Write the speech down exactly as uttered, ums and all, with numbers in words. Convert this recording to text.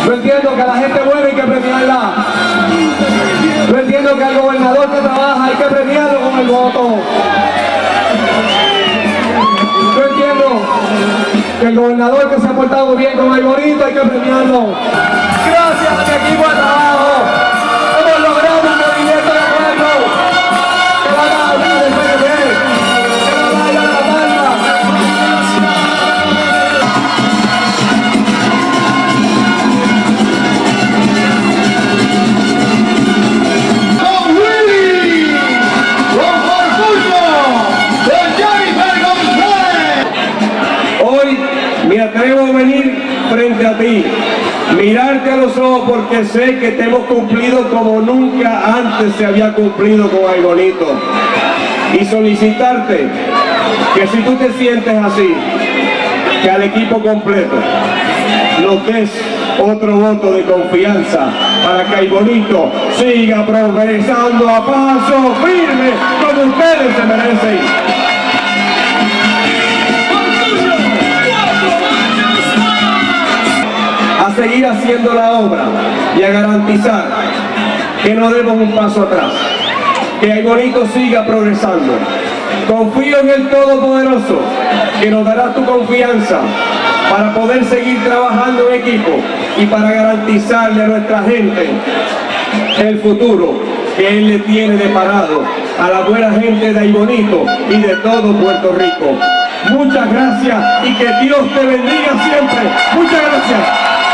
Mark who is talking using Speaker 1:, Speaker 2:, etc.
Speaker 1: Yo entiendo que a la gente buena hay que premiarla. Yo entiendo que al gobernador que trabaja hay que premiarlo con el voto. Yo entiendo que el gobernador que se ha portado bien con el bonito hay que premiarlo. Gracias a mi equipo de trabajo hemos logrado un movimiento de acuerdo que va a abrir el P N P, que va a dar la palma.
Speaker 2: Con Willy, con orgullo de Jennifer González.
Speaker 1: Hoy me atrevo a venir frente a ti, mirarte a los ojos porque sé que te hemos cumplido como nunca antes se había cumplido con Ay Bonito, y solicitarte que si tú te sientes así, que al equipo completo nos des otro voto de confianza para que Ay Bonito siga progresando a paso firme como ustedes se merecen. A seguir haciendo la obra y a garantizar que no demos un paso atrás, que Ay Bonito siga progresando. Confío en el Todopoderoso que nos dará tu confianza para poder seguir trabajando en equipo y para garantizarle a nuestra gente el futuro que Él le tiene deparado a la buena gente de Ay Bonito y de todo Puerto Rico. Muchas gracias y que Dios te bendiga siempre. Muchas gracias.